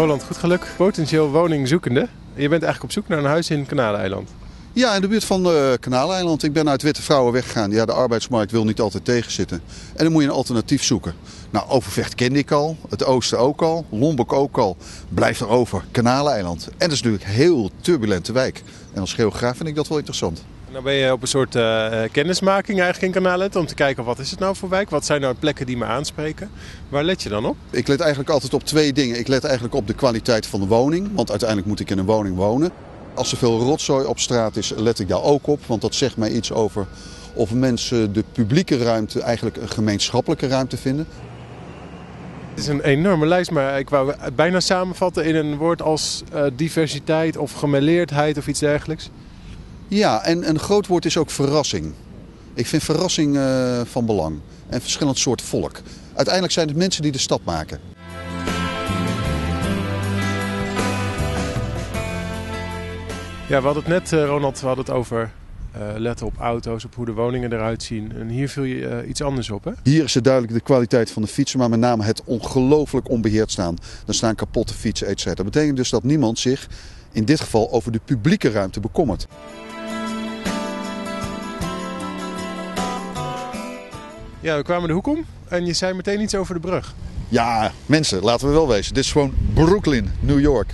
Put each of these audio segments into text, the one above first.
Roland Goedgeluk, potentieel woningzoekende. Je bent eigenlijk op zoek naar een huis in Kanaleiland. Ja, in de buurt van Kanaleiland. Ik ben uit Witte Vrouwen weggegaan. Ja, de arbeidsmarkt wil niet altijd tegenzitten. En dan moet je een alternatief zoeken. Nou, Overvecht kende ik al. Het Oosten ook al. Lombok ook al. Blijft er over. Kanaleiland. En dat is natuurlijk een heel turbulente wijk. En als geograaf vind ik dat wel interessant. Nou ben je op een soort kennismaking eigenlijk in Kanaleiland om te kijken wat is het nou voor wijk? Wat zijn nou plekken die me aanspreken? Waar let je dan op? Ik let eigenlijk altijd op twee dingen. Ik let eigenlijk op de kwaliteit van de woning. Want uiteindelijk moet ik in een woning wonen. Als er veel rotzooi op straat is, let ik daar ook op. Want dat zegt mij iets over of mensen de publieke ruimte eigenlijk een gemeenschappelijke ruimte vinden. Het is een enorme lijst, maar ik wou het bijna samenvatten in een woord als diversiteit of gemêleerdheid of iets dergelijks. Ja, en een groot woord is ook verrassing. Ik vind verrassing van belang. En verschillend soort volk. Uiteindelijk zijn het mensen die de stad maken. Ja, we hadden het net, Ronald, over letten op auto's, op hoe de woningen eruit zien. En hier viel je iets anders op, hè? Hier is het duidelijk de kwaliteit van de fietsen, maar met name het ongelooflijk onbeheerd staan. Er staan kapotte fietsen, etc. Dat betekent dus dat niemand zich in dit geval over de publieke ruimte bekommert. Ja, we kwamen de hoek om en je zei meteen iets over de brug. Ja, mensen, laten we wel wezen. Dit is gewoon Brooklyn, New York.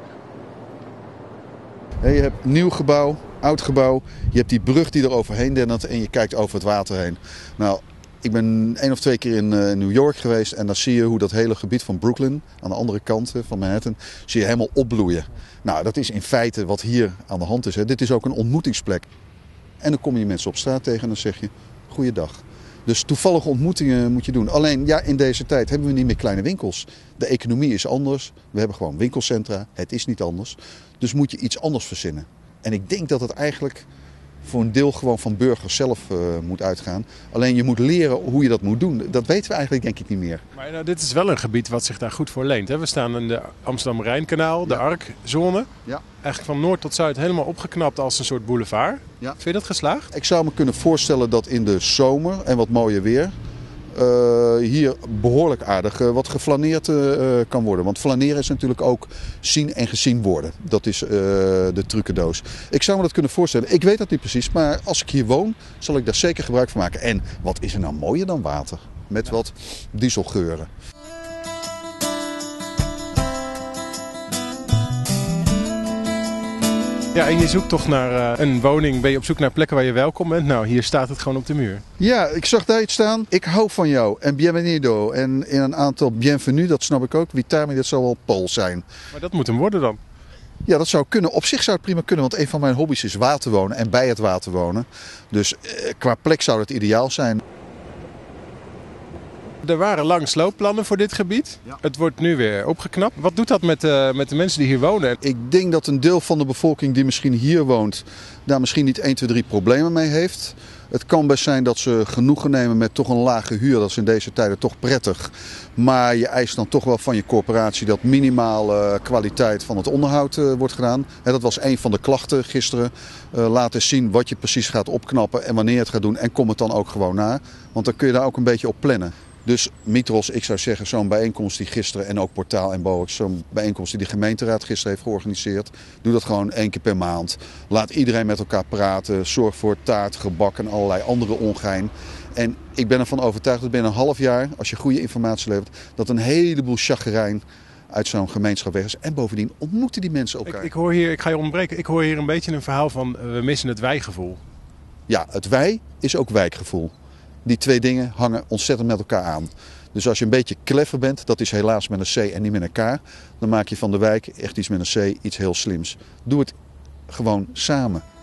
Je hebt nieuw gebouw, oud gebouw. Je hebt die brug die er overheen dendert en je kijkt over het water heen. Nou, ik ben 1 of 2 keer in New York geweest en dan zie je hoe dat hele gebied van Brooklyn, aan de andere kant van Manhattan, zie je helemaal opbloeien. Nou, dat is in feite wat hier aan de hand is. Hè. Dit is ook een ontmoetingsplek. En dan kom je mensen op straat tegen en dan zeg je, goeiedag. Dus toevallige ontmoetingen moet je doen. Alleen ja, in deze tijd hebben we niet meer kleine winkels. De economie is anders. We hebben gewoon winkelcentra. Het is niet anders. Dus moet je iets anders verzinnen. En ik denk dat het eigenlijk voor een deel gewoon van burgers zelf moet uitgaan. Alleen je moet leren hoe je dat moet doen. Dat weten we eigenlijk denk ik niet meer. Maar nou, dit is wel een gebied wat zich daar goed voor leent. Hè? We staan in de Amsterdam-Rijnkanaal, de Arkzone. Ja. Eigenlijk van noord tot zuid helemaal opgeknapt als een soort boulevard. Ja. Vind je dat geslaagd? Ik zou me kunnen voorstellen dat in de zomer en wat mooier weer hier behoorlijk aardig wat geflaneerd kan worden. Want flaneren is natuurlijk ook zien en gezien worden. Dat is de trucendoos. Ik zou me dat kunnen voorstellen. Ik weet dat niet precies, maar als ik hier woon zal ik daar zeker gebruik van maken. En wat is er nou mooier dan water? Met wat dieselgeuren. Ja, en je zoekt toch naar een woning, ben je op zoek naar plekken waar je welkom bent? Nou, hier staat het gewoon op de muur. Ja, ik zag daar iets staan. Ik hou van jou en bienvenido. En in een aantal bienvenue, dat snap ik ook. Vitami, dat zou wel Pools zijn. Maar dat moet hem worden dan? Ja, dat zou kunnen. Op zich zou het prima kunnen, want een van mijn hobby's is water wonen en bij het water wonen. Dus qua plek zou het ideaal zijn. Er waren lang sloopplannen voor dit gebied. Ja. Het wordt nu weer opgeknapt. Wat doet dat met de mensen die hier wonen? Ik denk dat een deel van de bevolking die misschien hier woont, daar misschien niet 1, 2, 3 problemen mee heeft. Het kan best zijn dat ze genoegen nemen met toch een lage huur. Dat is in deze tijden toch prettig. Maar je eist dan toch wel van je corporatie dat minimale kwaliteit van het onderhoud wordt gedaan. En dat was een van de klachten gisteren. Laat eens zien wat je precies gaat opknappen en wanneer het gaat doen. En kom het dan ook gewoon na. Want dan kun je daar ook een beetje op plannen. Dus Mitros, ik zou zeggen, zo'n bijeenkomst die gisteren en ook Portaal en Boex, zo'n bijeenkomst die de gemeenteraad gisteren heeft georganiseerd. Doe dat gewoon 1 keer per maand. Laat iedereen met elkaar praten. Zorg voor taart, gebak en allerlei andere ongein. En ik ben ervan overtuigd dat binnen een half jaar, als je goede informatie levert, dat een heleboel chagrijn uit zo'n gemeenschap weg is. En bovendien ontmoeten die mensen elkaar. Ik ga je ontbreken. Ik hoor hier een beetje een verhaal van we missen het wijgevoel. Ja, het wij is ook wijkgevoel. Die 2 dingen hangen ontzettend met elkaar aan. Dus als je een beetje clever bent, dat is helaas met een C en niet met een K, dan maak je van de wijk echt iets met een C, iets heel slims. Doe het gewoon samen.